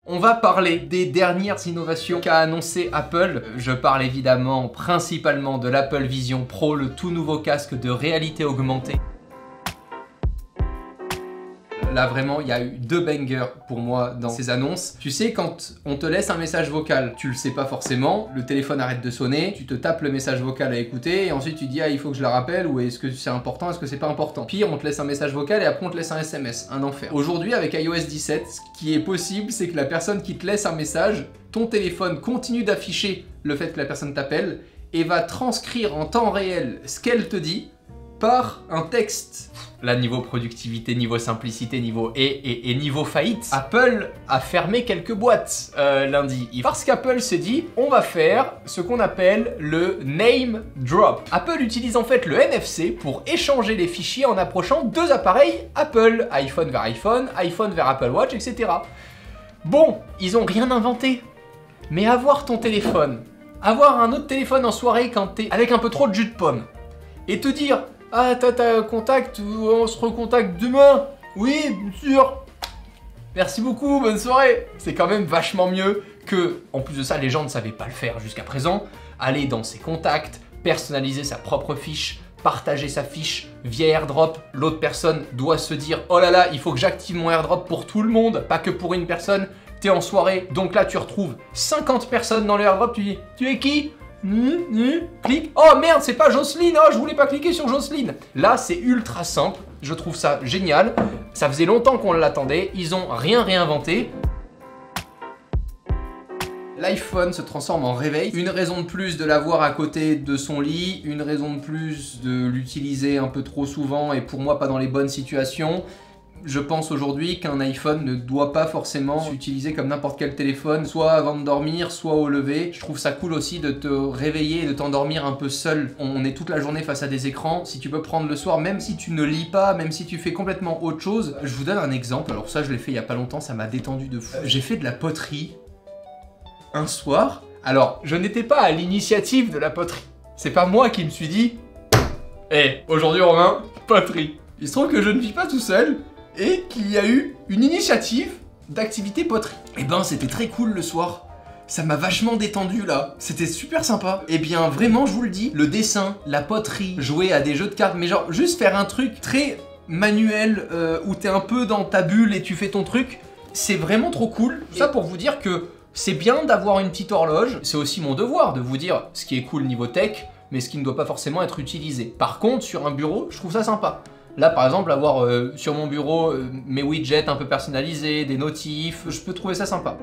On va parler des dernières innovations qu'a annoncé Apple. Je parle évidemment principalement de l'Apple Vision Pro, le tout nouveau casque de réalité augmentée. Là vraiment, il y a eu 2 bangers pour moi dans ces annonces. Tu sais, quand on te laisse un message vocal, tu le sais pas forcément, le téléphone arrête de sonner, tu te tapes le message vocal à écouter et ensuite tu dis ah il faut que je le rappelle ou est-ce que c'est important, est-ce que c'est pas important. Pire, on te laisse un message vocal et après on te laisse un SMS, un enfer. Aujourd'hui avec iOS 17, ce qui est possible, c'est que la personne qui te laisse un message, ton téléphone continue d'afficher le fait que la personne t'appelle et va transcrire en temps réel ce qu'elle te dit par un texte. Là, niveau productivité, niveau simplicité, niveau et niveau faillite, Apple a fermé quelques boîtes lundi. Parce qu'Apple s'est dit, on va faire ce qu'on appelle le name drop. Apple utilise en fait le NFC pour échanger les fichiers en approchant 2 appareils Apple, iPhone vers iPhone, iPhone vers Apple Watch, etc. Bon, ils ont rien inventé. Mais avoir ton téléphone, avoir un autre téléphone en soirée quand t'es avec un peu trop de jus de pomme, et te dire ah, t'as contact, on se recontacte demain. Oui, bien sûr. Merci beaucoup, bonne soirée. C'est quand même vachement mieux que, en plus de ça, les gens ne savaient pas le faire jusqu'à présent, aller dans ses contacts, personnaliser sa propre fiche, partager sa fiche via AirDrop. L'autre personne doit se dire oh là là, il faut que j'active mon AirDrop pour tout le monde, pas que pour une personne. T'es en soirée, donc là tu retrouves 50 personnes dans le AirDrop, tu dis tu es qui? Clique. Oh merde, c'est pas Jocelyne. Oh, je voulais pas cliquer sur Jocelyne. Là, c'est ultra simple. Je trouve ça génial. Ça faisait longtemps qu'on l'attendait. Ils ont rien réinventé. L'iPhone se transforme en réveil. Une raison de plus de l'avoir à côté de son lit. Une raison de plus de l'utiliser un peu trop souvent et pour moi pas dans les bonnes situations. Je pense aujourd'hui qu'un iPhone ne doit pas forcément s'utiliser comme n'importe quel téléphone, soit avant de dormir, soit au lever. Je trouve ça cool aussi de te réveiller et de t'endormir un peu seul. On est toute la journée face à des écrans. Si tu peux prendre le soir, même si tu ne lis pas, même si tu fais complètement autre chose. Je vous donne un exemple. Alors ça, je l'ai fait il y a pas longtemps, ça m'a détendu de fou. J'ai fait de la poterie un soir. Alors, je n'étais pas à l'initiative de la poterie. C'est pas moi qui me suis dit hey, aujourd'hui Romain, poterie. Il se trouve que je ne vis pas tout seul et qu'il y a eu une initiative d'activité poterie. Et ben c'était très cool le soir. Ça m'a vachement détendu là. C'était super sympa. Et bien vraiment je vous le dis, le dessin, la poterie, jouer à des jeux de cartes, mais genre juste faire un truc très manuel où t'es un peu dans ta bulle et tu fais ton truc, c'est vraiment trop cool. Tout ça pour vous dire que c'est bien d'avoir une petite horloge. C'est aussi mon devoir de vous dire ce qui est cool niveau tech, mais ce qui ne doit pas forcément être utilisé. Par contre sur un bureau, je trouve ça sympa. Là, par exemple, avoir sur mon bureau mes widgets un peu personnalisés, des notifs, je peux trouver ça sympa.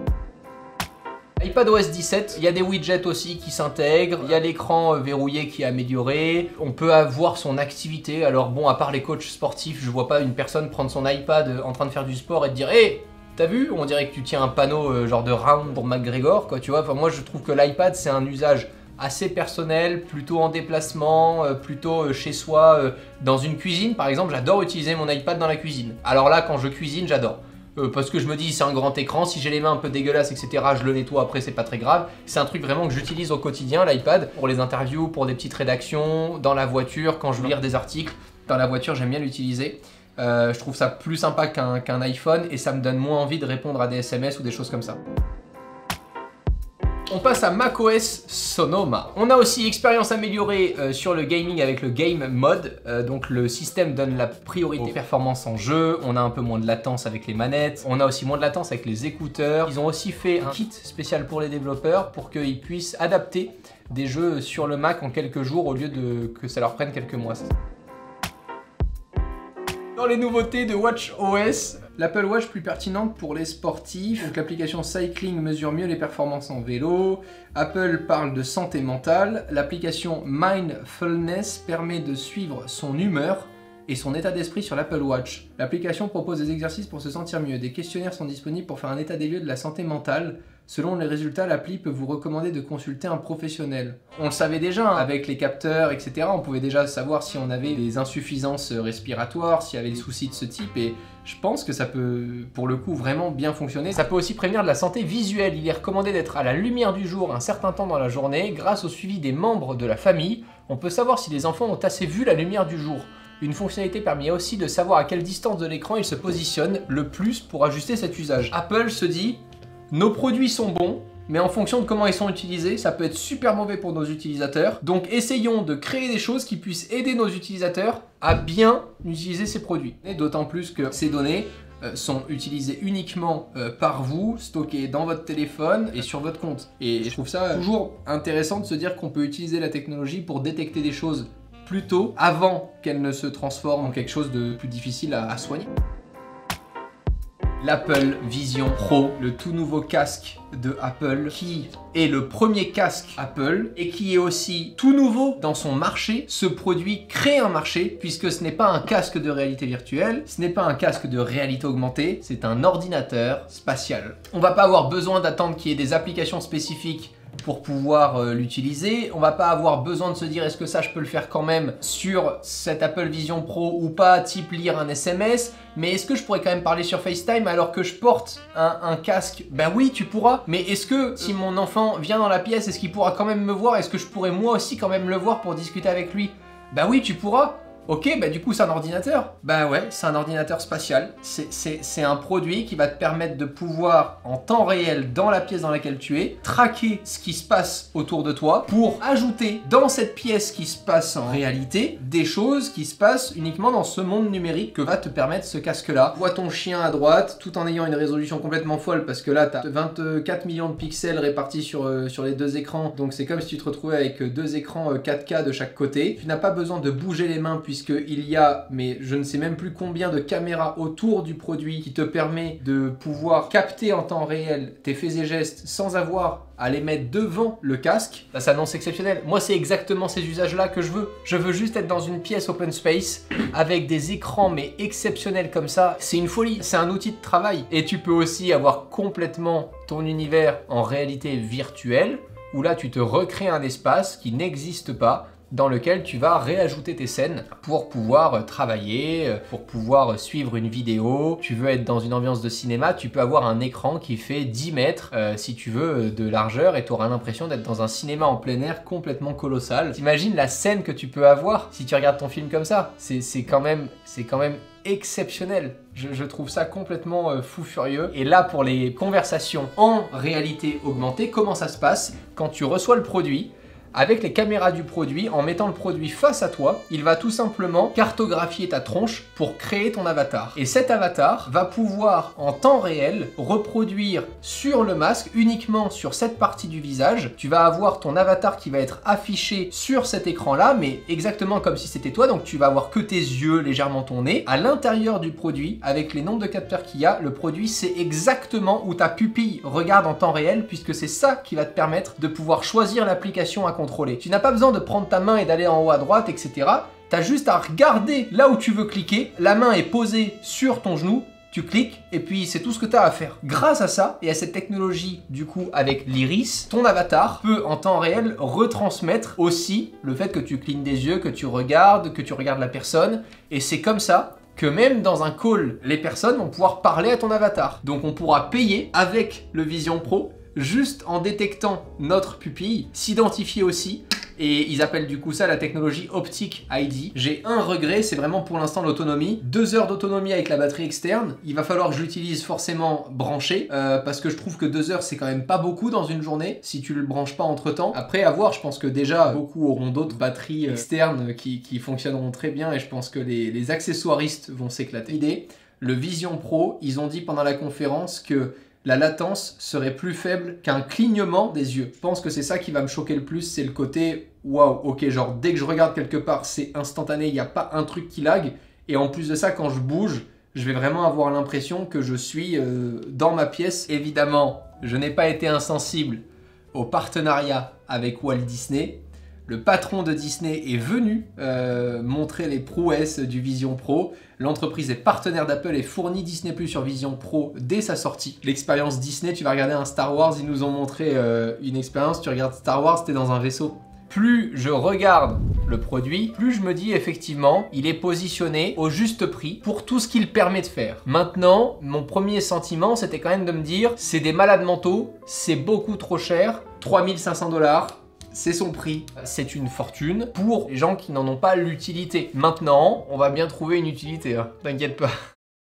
iPadOS 17, il y a des widgets aussi qui s'intègrent, il y a l'écran verrouillé qui est amélioré, on peut avoir son activité. Alors bon, à part les coachs sportifs, je vois pas une personne prendre son iPad en train de faire du sport et te dire hey, t'as vu? On dirait que tu tiens un panneau genre de round pour McGregor, quoi, tu vois. Enfin, moi, je trouve que l'iPad, c'est un usage assez personnel, plutôt en déplacement, plutôt chez soi, dans une cuisine par exemple. J'adore utiliser mon iPad dans la cuisine. Alors là, quand je cuisine, j'adore. Parce que je me dis, c'est un grand écran, si j'ai les mains un peu dégueulasses, etc., je le nettoie après, c'est pas très grave. C'est un truc vraiment que j'utilise au quotidien, l'iPad, pour les interviews, pour des petites rédactions, dans la voiture, quand je veux lire des articles. Dans la voiture, j'aime bien l'utiliser. Je trouve ça plus sympa qu'un iPhone et ça me donne moins envie de répondre à des SMS ou des choses comme ça. On passe à macOS Sonoma. On a aussi expérience améliorée sur le gaming avec le Game Mode. Donc le système donne la priorité aux performances en jeu. On a un peu moins de latence avec les manettes. On a aussi moins de latence avec les écouteurs. Ils ont aussi fait un kit spécial pour les développeurs pour qu'ils puissent adapter des jeux sur le Mac en quelques jours au lieu de que ça leur prenne quelques mois. Dans les nouveautés de watchOS, l'Apple Watch plus pertinente pour les sportifs. Donc l'application Cycling mesure mieux les performances en vélo. Apple parle de santé mentale. L'application Mindfulness permet de suivre son humeur et son état d'esprit sur l'Apple Watch. L'application propose des exercices pour se sentir mieux. Des questionnaires sont disponibles pour faire un état des lieux de la santé mentale. Selon les résultats, l'appli peut vous recommander de consulter un professionnel. On le savait déjà, hein, avec les capteurs, etc. On pouvait déjà savoir si on avait des insuffisances respiratoires, s'il y avait des soucis de ce type, et je pense que ça peut, pour le coup, vraiment bien fonctionner. Ça peut aussi prévenir de la santé visuelle. Il est recommandé d'être à la lumière du jour un certain temps dans la journée. Grâce au suivi des membres de la famille, on peut savoir si les enfants ont assez vu la lumière du jour. Une fonctionnalité permet aussi de savoir à quelle distance de l'écran il se positionne le plus pour ajuster cet usage. Apple se dit, Nos produits sont bons, mais en fonction de comment ils sont utilisés, ça peut être super mauvais pour nos utilisateurs. Donc essayons de créer des choses qui puissent aider nos utilisateurs à bien utiliser ces produits. Et d'autant plus que ces données sont utilisées uniquement par vous, stockées dans votre téléphone et sur votre compte. Et je trouve ça toujours intéressant de se dire qu'on peut utiliser la technologie pour détecter des choses plus tôt, avant qu'elles ne se transforment en quelque chose de plus difficile à soigner. L'Apple Vision Pro, le tout nouveau casque de Apple, qui est le premier casque Apple et qui est aussi tout nouveau dans son marché. Ce produit crée un marché puisque ce n'est pas un casque de réalité virtuelle, ce n'est pas un casque de réalité augmentée, c'est un ordinateur spatial. On va pas avoir besoin d'attendre qu'il y ait des applications spécifiques pour pouvoir l'utiliser. On va pas avoir besoin de se dire est-ce que ça je peux le faire quand même sur cet Apple Vision Pro ou pas, type lire un SMS, mais est-ce que je pourrais quand même parler sur FaceTime alors que je porte un casque? Ben oui, tu pourras, mais est-ce que si mon enfant vient dans la pièce, est-ce qu'il pourra quand même me voir? Est-ce que je pourrais moi aussi quand même le voir pour discuter avec lui? Ben oui, tu pourras. Ok, bah du coup c'est un ordinateur. Bah ouais, c'est un ordinateur spatial. C'est un produit qui va te permettre de pouvoir, en temps réel, dans la pièce dans laquelle tu es, traquer ce qui se passe autour de toi pour ajouter dans cette pièce qui se passe en réalité des choses qui se passent uniquement dans ce monde numérique que va te permettre ce casque-là. Vois ton chien à droite tout en ayant une résolution complètement folle parce que là t'as 24 millions de pixels répartis sur les deux écrans. Donc c'est comme si tu te retrouvais avec deux écrans 4K de chaque côté. Tu n'as pas besoin de bouger les mains puisqu'il y a, mais je ne sais même plus combien de caméras autour du produit qui te permet de pouvoir capter en temps réel tes faits et gestes sans avoir à les mettre devant le casque. Ça s'annonce exceptionnel. Moi, c'est exactement ces usages-là que je veux. Je veux juste être dans une pièce open space avec des écrans mais exceptionnels comme ça. C'est une folie. C'est un outil de travail. Et tu peux aussi avoir complètement ton univers en réalité virtuelle où là, tu te recrées un espace qui n'existe pas, dans lequel tu vas réajouter tes scènes pour pouvoir travailler, pour pouvoir suivre une vidéo. Tu veux être dans une ambiance de cinéma, tu peux avoir un écran qui fait 10 mètres si tu veux de largeur et tu auras l'impression d'être dans un cinéma en plein air complètement colossal. T'imagines la scène que tu peux avoir si tu regardes ton film comme ça? C'est quand même exceptionnel. Je trouve ça complètement fou furieux. Et là, pour les conversations en réalité augmentée, comment ça se passe? Quand tu reçois le produit, avec les caméras du produit, en mettant le produit face à toi, il va tout simplement cartographier ta tronche pour créer ton avatar. Et cet avatar va pouvoir, en temps réel, reproduire sur le masque, uniquement sur cette partie du visage. Tu vas avoir ton avatar qui va être affiché sur cet écran-là, mais exactement comme si c'était toi. Donc tu vas avoir que tes yeux, légèrement ton nez. À l'intérieur du produit, avec les nombres de capteurs qu'il y a, le produit sait exactement où ta pupille regarde en temps réel, puisque c'est ça qui va te permettre de pouvoir choisir l'application à contrôler. Tu n'as pas besoin de prendre ta main et d'aller en haut à droite, etc. Tu as juste à regarder là où tu veux cliquer. La main est posée sur ton genou, tu cliques et puis c'est tout ce que tu as à faire. Grâce à ça et à cette technologie du coup avec l'iris, ton avatar peut en temps réel retransmettre aussi le fait que tu clignes des yeux, que tu regardes la personne. Et c'est comme ça que même dans un call, les personnes vont pouvoir parler à ton avatar. Donc on pourra payer avec le Vision Pro juste en détectant notre pupille, s'identifier aussi, et ils appellent du coup ça la technologie Optic ID. J'ai un regret, c'est vraiment pour l'instant l'autonomie. 2 heures d'autonomie avec la batterie externe. Il va falloir que je l'utilise forcément branché, parce que je trouve que 2 heures c'est quand même pas beaucoup dans une journée, si tu le branches pas entre temps. Après à voir, je pense que déjà beaucoup auront d'autres batteries externes qui fonctionneront très bien, et je pense que les accessoiristes vont s'éclater. Le Vision Pro, ils ont dit pendant la conférence que la latence serait plus faible qu'un clignement des yeux. Je pense que c'est ça qui va me choquer le plus, c'est le côté waouh, ok, genre dès que je regarde quelque part, c'est instantané, il n'y a pas un truc qui lag. Et en plus de ça, quand je bouge, je vais vraiment avoir l'impression que je suis dans ma pièce. Évidemment, je n'ai pas été insensible au partenariat avec Walt Disney. Le patron de Disney est venu montrer les prouesses du Vision Pro. L'entreprise est partenaire d'Apple et fournit Disney Plus sur Vision Pro dès sa sortie. L'expérience Disney, tu vas regarder un Star Wars, ils nous ont montré une expérience, tu regardes Star Wars, t'es dans un vaisseau. Plus je regarde le produit, plus je me dis effectivement, il est positionné au juste prix pour tout ce qu'il permet de faire. Maintenant, mon premier sentiment, c'était quand même de me dire, c'est des malades mentaux, c'est beaucoup trop cher, 3500 $. C'est son prix, c'est une fortune pour les gens qui n'en ont pas l'utilité. Maintenant, on va bien trouver une utilité, hein, t'inquiète pas.